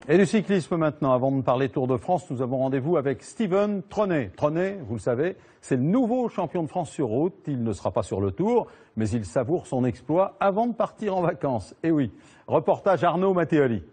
Et du cyclisme maintenant, avant de parler Tour de France, nous avons rendez-vous avec Steven Tronnay. Tronnay, vous le savez, c'est le nouveau champion de France sur route. Il ne sera pas sur le Tour, mais il savoure son exploit avant de partir en vacances. Et oui, reportage Arnaud Mattéoli.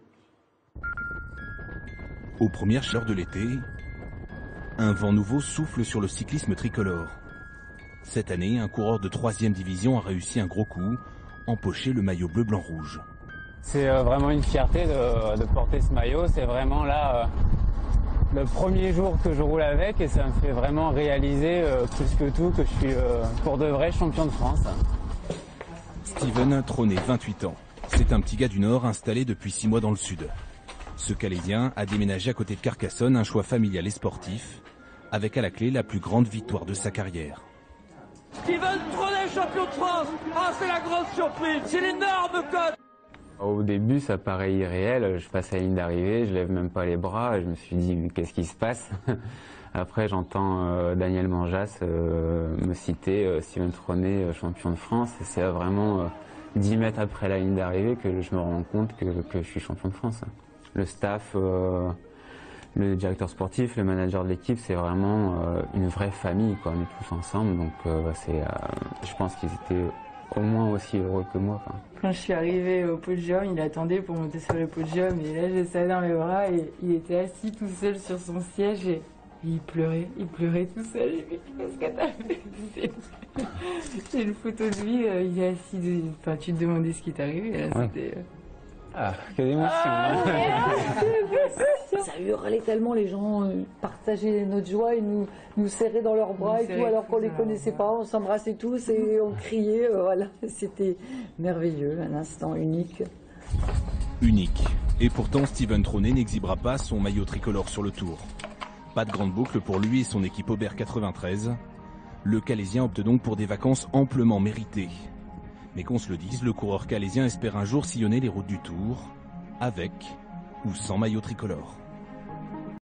Aux premières chaleurs de l'été, un vent nouveau souffle sur le cyclisme tricolore. Cette année, un coureur de 3e division a réussi un gros coup, empocher le maillot bleu-blanc-rouge. C'est vraiment une fierté de porter ce maillot. C'est vraiment là le premier jour que je roule avec et ça me fait vraiment réaliser plus que tout que je suis pour de vrai champion de France. Steven Tronnay, 28 ans. C'est un petit gars du Nord installé depuis 6 mois dans le Sud. Ce Calaisien a déménagé à côté de Carcassonne, un choix familial et sportif, avec à la clé la plus grande victoire de sa carrière. Steven Tronnay, champion de France. Ah, c'est la grosse surprise, c'est l'énorme cote. Au début, ça paraît irréel. Je passe à la ligne d'arrivée, je lève même pas les bras. Je me suis dit, mais qu'est-ce qui se passe? Après, j'entends Daniel Manjas me citer Steven Tronnay, champion de France. Et c'est vraiment 10 mètres après la ligne d'arrivée que je me rends compte que je suis champion de France. Le staff, le directeur sportif, le manager de l'équipe, c'est vraiment une vraie famille, quoi. On est tous ensemble, donc je pense qu'ils étaient au moins aussi heureux que moi. Quand je suis arrivée au podium, il attendait pour monter sur le podium et là j'ai ça dans mes bras et il était assis tout seul sur son siège et il pleurait tout seul. J'ai dit, qu'est-ce que t'as fait? J'ai une photo de lui, il est assis, enfin tu te demandais ce qui t'arrivait et là Ouais. c'était... Ah, quelle émotion. Ça hurlait tellement, les gens partageaient notre joie et nous serraient dans leurs bras et tout, alors qu'on les connaissait pas, on s'embrassait tous et on criait, voilà, c'était merveilleux, un instant unique. Unique. Et pourtant, Steven Tronnay n'exhibera pas son maillot tricolore sur le Tour. Pas de grande boucle pour lui et son équipe Aubert 93. Le Calaisien opte donc pour des vacances amplement méritées. Mais qu'on se le dise, le coureur calaisien espère un jour sillonner les routes du Tour, avec ou sans maillot tricolore.